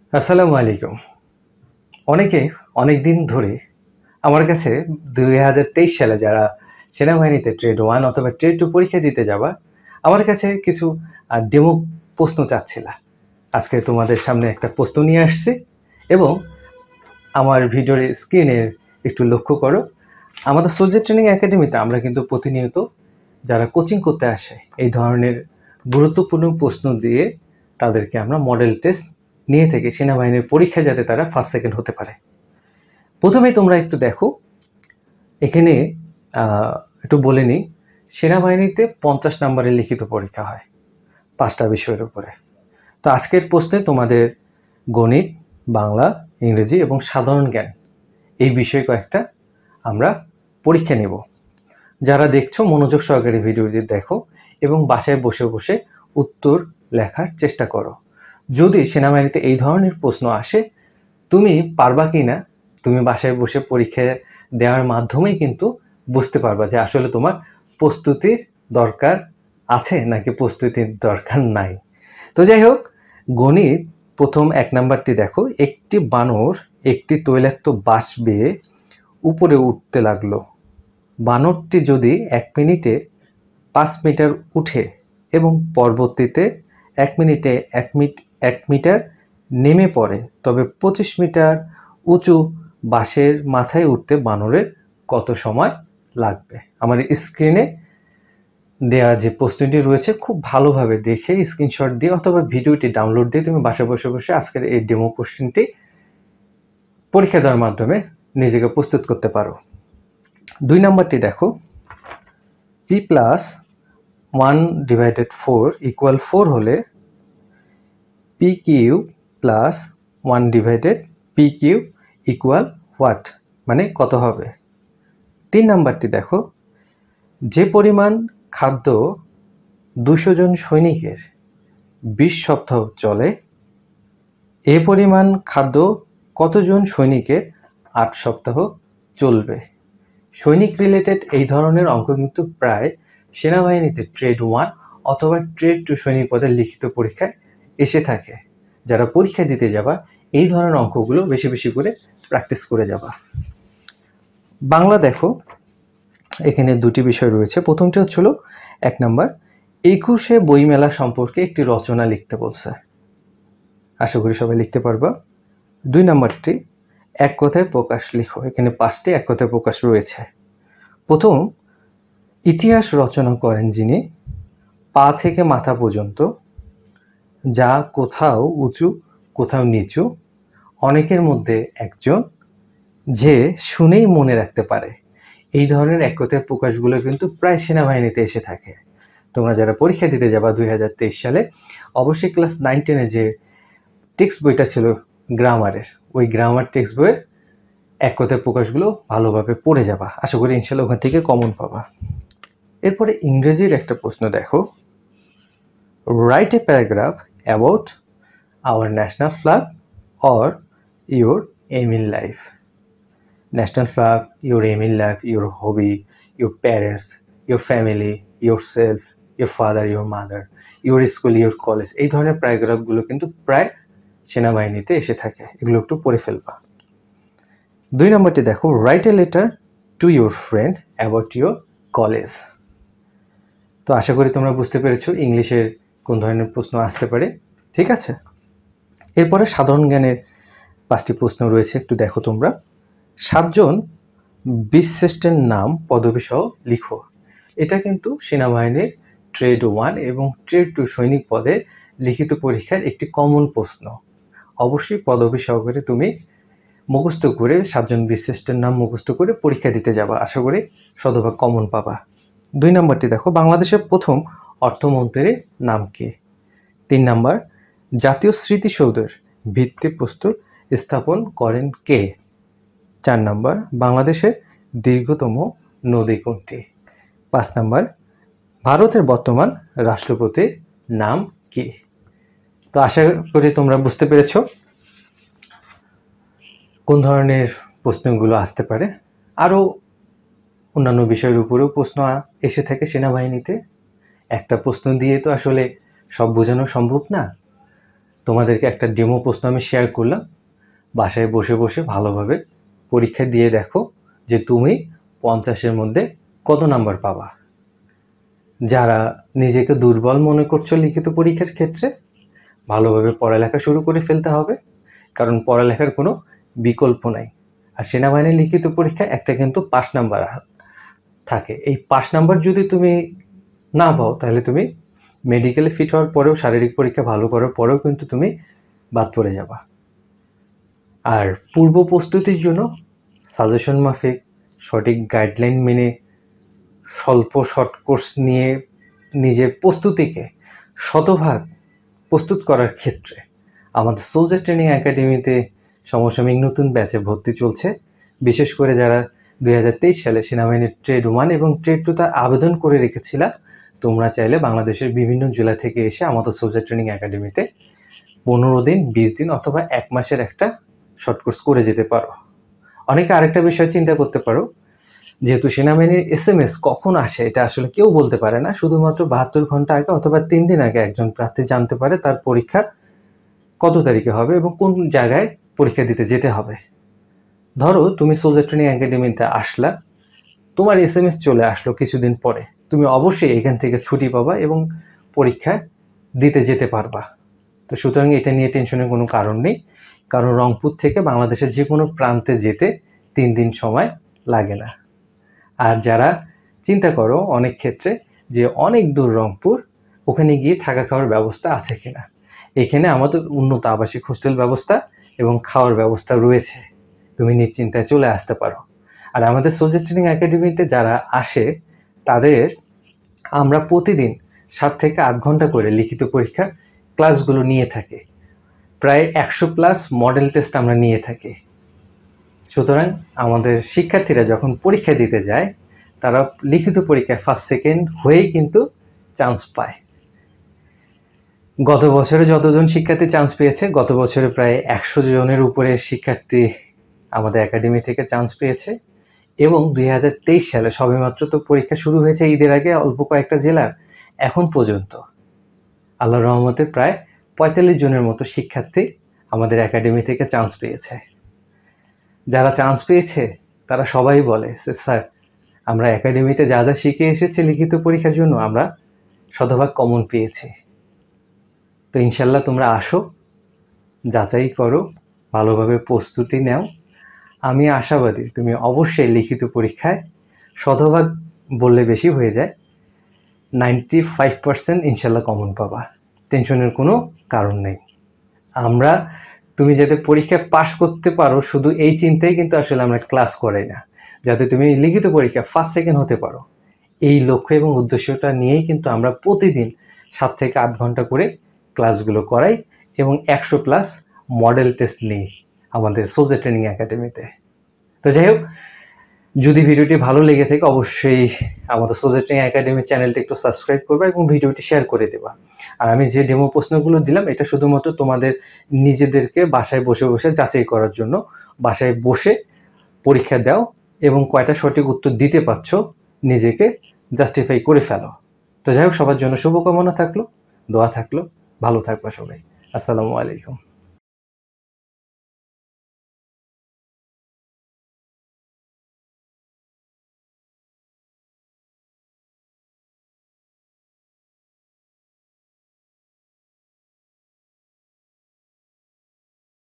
আসসালামু আলাইকুম। অনেকে অনেক দিন ধরে আমার কাছে ২০২৩ সালে যারা সেনাবাহিনীতে ট্রেড 1 অথবা ট্রেড 2 পরীক্ষা দিতে যাবা, আমার কাছে কিছু ডেমো প্রশ্ন চাচ্ছিলা। আজকে তোমাদের সামনে একটা প্রশ্ন নিয়ে আসছি এবং আমার ভিডিওর স্ক্রিনের একটু লক্ষ্য করো। আমাদের সোলজার ট্রেনিং একাডেমিতে আমরা কিন্তু প্রতিনিয়ত যারা কোচিং করতে আসে এই ধরনের গুরুত্বপূর্ণ প্রশ্ন দিয়ে তাদেরকে আমরা মডেল টেস্ট নিয়ে থেকে সেনাবাহিনীর পরীক্ষা যাতে তারা ফার্স্ট সেকেন্ড হতে পারে। প্রথমেই তোমরা একটু দেখো, এখানে একটু বলে নিই, সেনাবাহিনীতে 50 নম্বরের লিখিত পরীক্ষা হয় 5টা বিষয়ের উপরে। তো আজকের প্রশ্নে তোমাদের গণিত, বাংলা, ইংরেজি এবং সাধারণ জ্ঞান এই বিষয় কয়েকটা আমরা পরীক্ষা নেব। যারা দেখছো মনোযোগ সহকারে ভিডিওটি দেখো এবং বাসায় বসে বসে উত্তর লেখার চেষ্টা করো। যদি সেনাবাহিনীতে এই ধরনের প্রশ্ন আসে, তুমি পারবা কি না তুমি বাসায় বসে পরীক্ষা দেওয়ার মাধ্যমেই কিন্তু বুঝতে পারবা যে আসলে তোমার প্রস্তুতির দরকার আছে নাকি প্রস্তুতির দরকার নাই। তো যাই হোক, গণিত প্রথম 1 নাম্বারটি দেখো, একটি বানর একটি তৈলাক্ত বাঁশ বেয়ে উপরে উঠতে লাগলো। বানরটি যদি 1 মিনিটে 5 মিটার উঠে এবং পরবর্তীতে 1 মিনিটে 1 মিটার নেমে পড়ে, তবে 25 মিটার উঁচু বাঁশের মাথায় উঠতে বানরের কত সময় লাগবে? আমার স্ক্রিনে দেওয়া যে প্রশ্নটি রয়েছে খুব ভালোভাবে দেখে স্ক্রিনশট দিয়ে অথবা ভিডিওটি ডাউনলোড দিয়ে তুমি বাসায় বসে বসে আজকের এই ডেমো কোশ্চেনটি পরীক্ষা দেওয়ার মাধ্যমে নিজেকে প্রস্তুত করতে পারো। 2 নাম্বারটি দেখো, p+1/4 = 4 হলে p³ + 1/p³ = হোয়াট, মানে কত হবে? 3 নাম্বারটি দেখো, যে পরিমাণ খাদ্য 200 জন সৈনিকের 20 সপ্তাহ চলে, এ পরিমাণ খাদ্য কতজন সৈনিকের 8 সপ্তাহ চলবে? সৈনিক রিলেটেড এই ধরনের অঙ্ক কিন্তু প্রায় সেনাবাহিনীতে ট্রেড 1 অথবা ট্রেড 2 সৈনিক পদের লিখিত পরীক্ষায় এসে থাকে। যারা পরীক্ষা দিতে যাবা এই ধরনের অঙ্কগুলো বেশি বেশি করে প্র্যাকটিস করে যাবা। বাংলা দেখো, এখানে 2টি বিষয় রয়েছে। প্রথমটি হচ্ছিল 1 নাম্বার, 21শে বইমেলা সম্পর্কে একটি রচনা লিখতে বলছে। আশা করি সবাই লিখতে পারবা। 2 নাম্বারটি, এক কথায় প্রকাশ লিখো। এখানে 5টি এক কথায় প্রকাশ রয়েছে। প্রথম, ইতিহাস রচনা করেন যিনি, পা থেকে মাথা পর্যন্ত, যা কোথাও উঁচু কোথাও নিচু, অনেকের মধ্যে একজন, যে শুনেই মনে রাখতে পারে। এই ধরনের এক কথায় প্রকাশগুলো কিন্তু প্রায় সেনাবাহিনীতে এসে থাকে। তোমরা যারা পরীক্ষা দিতে যাবা 2023 সালে, অবশ্যই ক্লাস 9-10-এ যে টেক্সট বইটা ছিল গ্রামারের, ওই গ্রামার টেক্সট বইয়ের এক কথায় প্রকাশগুলো ভালোভাবে পড়ে যাবা। আশা করি ইনশাল্লাহ ওখান থেকে কমন পাবা। এরপরে ইংরেজির একটা প্রশ্ন দেখো, write a paragraph about our national flag or your aim in life. National flag, your aim in life, your hobby, your parents, your family, yourself, your father, your mother, your school, your college, এই ধরনের প্যারাগ্রাফগুলো কিন্তু প্রায় সেনাবাহিনীতে এসে থাকে। এগুলো একটু পড়ে ফেলবা। 2 নম্বরটি দেখো, write a letter to your friend about your college. তো আশা করি তোমরা বুঝতে পেরেছো ইংলিশের কোন ধরনের প্রশ্ন আসতে পারে। ঠিক আছে, এরপরে সাধারণ জ্ঞানের 5টি প্রশ্ন রয়েছে, একটু দেখো তোমরা। 7 জন বীরশ্রেষ্ঠের নাম পদবী সহ লিখো। এটা কিন্তু সেনাবাহিনীর ট্রেড 1 এবং ট্রেড 2 সৈনিক পদে লিখিত পরীক্ষার একটি কমন প্রশ্ন। অবশ্যই পদবী সহকারে তুমি মুখস্থ করে 7 জন বীরশ্রেষ্ঠের নাম মুখস্থ করে পরীক্ষা দিতে যাবা। আশা করি শতভাগ কমন পাবা। 2 নম্বরটি দেখো, বাংলাদেশের প্রথম অর্থমন্ত্রীর নাম কি? 3 নম্বর, জাতীয় স্মৃতিসৌধের ভিত্তিপ্রস্তর স্থাপন করেন কে? 4 নম্বর, বাংলাদেশের দীর্ঘতম নদী কোনটি? 5 নম্বর, ভারতের বর্তমান রাষ্ট্রপতির নাম কি? তো আশা করি তোমরা বুঝতে পেরেছো কোন ধরনের প্রশ্নগুলো আসতে পারে। আরও অন্যান্য বিষয়ের উপরেও প্রশ্ন এসে থাকে সেনাবাহিনীতে। একটা প্রশ্ন দিয়ে তো আসলে সব বোঝানো সম্ভব না। তোমাদেরকে একটা ডেমো প্রশ্ন আমি শেয়ার করলাম। বাসায় বসে বসে ভালোভাবে পরীক্ষা দিয়ে দেখো যে তুমি 50-এর মধ্যে কত নাম্বার পাবা। যারা নিজেকে দুর্বল মনে করছো লিখিত পরীক্ষার ক্ষেত্রে, ভালোভাবে পড়ালেখা শুরু করে ফেলতে হবে, কারণ পড়ালেখার কোনো বিকল্প নাই। আর সেনাবাহিনীর লিখিত পরীক্ষায় একটা কিন্তু 5 নাম্বার থাকে। এই 5 নাম্বার যদি তুমি না পাও তাহলে তুমি মেডিকেলে ফিট হওয়ার পরেও, শারীরিক পরীক্ষা ভালো করার পরেও কিন্তু তুমি বাদ পড়ে যাবা। আর পূর্ব প্রস্তুতির জন্য সাজেশন মাফিক সঠিক গাইডলাইন মেনে স্বল্প শর্ট কোর্স নিয়ে নিজের প্রস্তুতিকে শতভাগ প্রস্তুত করার ক্ষেত্রে আমাদের সোলজার ট্রেনিং একাডেমিতে সমসাময়িক নতুন ব্যাচে ভর্তি চলছে। বিশেষ করে যারা 2023 সালে সেনাবাহিনীর ট্রেড 1 এবং ট্রেড 2 তে আবেদন করে রেখেছিলা, তোমরা চাইলে বাংলাদেশের বিভিন্ন জেলা থেকে এসে আমাদের সোলজার ট্রেনিং একাডেমিতে 15 দিন, 20 দিন অথবা 1 মাসের একটা শর্ট কোর্স করে যেতে পারো। অনেকে আরেকটা বিষয় চিন্তা করতে পারো, যেহেতু সেনাবাহিনীর SMS কখন আসে এটা আসলে কেউ বলতে পারে না। শুধুমাত্র 72 ঘন্টা আগে অথবা 3 দিন আগে একজন প্রার্থী জানতে পারে তার পরীক্ষা কত তারিখে হবে এবং কোন জায়গায় পরীক্ষা দিতে যেতে হবে। ধরো তুমি সোলজার ট্রেনিং একাডেমিতে আসলা, তোমার SMS চলে আসলো কিছুদিন পরে, তুমি অবশ্যই এখান থেকে ছুটি পাবা এবং পরীক্ষা দিতে যেতে পারবা। তো সুতরাং এটা নিয়ে টেনশনের কোনো কারণ নেই, কারণ রংপুর থেকে বাংলাদেশের যে কোনো প্রান্তে যেতে 3 দিন সময় লাগে না। আর যারা চিন্তা করো অনেক ক্ষেত্রে যে অনেক দূর রংপুর, ওখানে গিয়ে থাকা খাওয়ার ব্যবস্থা আছে কিনা, এখানে আমাদের উন্নত আবাসিক হোস্টেল ব্যবস্থা এবং খাওয়ার ব্যবস্থা রয়েছে, তুমি নিশ্চিন্তায় চলে আসতে পারো। আর আমাদের সোলজার ট্রেনিং একাডেমিতে যারা আসে তাদের আমরা প্রতিদিন 7 থেকে 8 ঘন্টা করে লিখিত পরীক্ষার ক্লাসগুলো নিয়ে থাকি। প্রায় 100+ মডেল টেস্ট আমরা নিয়ে থাকি। সুতরাং আমাদের শিক্ষার্থীরা যখন পরীক্ষা দিতে যায় তারা লিখিত পরীক্ষায় ফার্স্ট সেকেন্ড হয়েই কিন্তু চান্স পায়। গত বছরে যতজন শিক্ষার্থী চান্স পেয়েছে, গত বছরে প্রায় 100 জনের উপরে শিক্ষার্থী আমাদের একাডেমি থেকে চান্স পেয়েছে। এবং 2023 সালে সবেমাত্র তো পরীক্ষা শুরু হয়েছে ঈদের আগে অল্প কয়েকটা জেলার, এখন পর্যন্ত আল্লাহর রহমতে প্রায় 45 জনের মতো শিক্ষার্থী আমাদের একাডেমি থেকে চান্স পেয়েছে। যারা চান্স পেয়েছে তারা সবাই বলে যে স্যার, আমরা একাডেমিতে যা যা শিখে এসেছি লিখিত পরীক্ষার জন্য আমরা শতভাগ কমন পেয়েছি। তো ইনশাল্লাহ তোমরা আসো, যাচাই করো, ভালোভাবে প্রস্তুতি নাও। আমি আশাবাদী তুমি অবশ্যই লিখিত পরীক্ষায় শতভাগ বললে বেশি হয়ে যায়, 95% ইনশাল্লাহ কমন পাবা। টেনশনের কোনো কারণ নেই। আমরা তুমি যাতে পরীক্ষায় পাশ করতে পারো শুধু এই চিন্তাই কিন্তু আসলে আমরা ক্লাস করাই না, যাতে তুমি লিখিত পরীক্ষা ফার্স্ট সেকেন্ড হতে পারো, এই লক্ষ্য এবং উদ্দেশ্যটা নিয়েই কিন্তু আমরা প্রতিদিন 7 থেকে 8 ঘন্টা করে ক্লাসগুলো করাই এবং 100+ মডেল টেস্ট নিই আমাদের সোলজার ট্রেনিং একাডেমিতে। তো যাই হোক, যদি ভিডিওটি ভালো লেগে থাকে অবশ্যই আমাদের সোলজার ট্রেনিং একাডেমি চ্যানেলটি একটু সাবস্ক্রাইব করবা এবং ভিডিওটি শেয়ার করে দেবা। আর আমি যে ডেমো প্রশ্নগুলো দিলাম এটা শুধুমাত্র তোমাদের নিজেদেরকে বাসায় বসে বসে যাচাই করার জন্য। বাসায় বসে পরীক্ষা দাও এবং কয়টা সঠিক উত্তর দিতে পারছো নিজেকে জাস্টিফাই করে ফেলো। তো যাই হোক, সবার জন্য শুভকামনা থাকলো, দোয়া থাকলো, ভালো থাকবা সবাই। আসসালামু আলাইকুম।